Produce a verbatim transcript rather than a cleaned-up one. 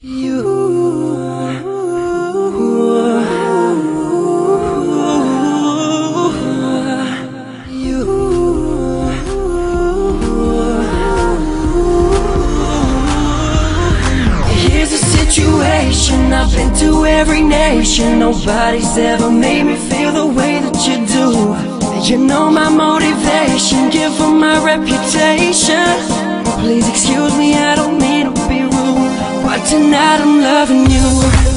I've been to every nation. Nobody's ever made me feel the way that you do. You know my motivation, give them my reputation. Please excuse me, I don't mean to be rude, but tonight I'm loving you.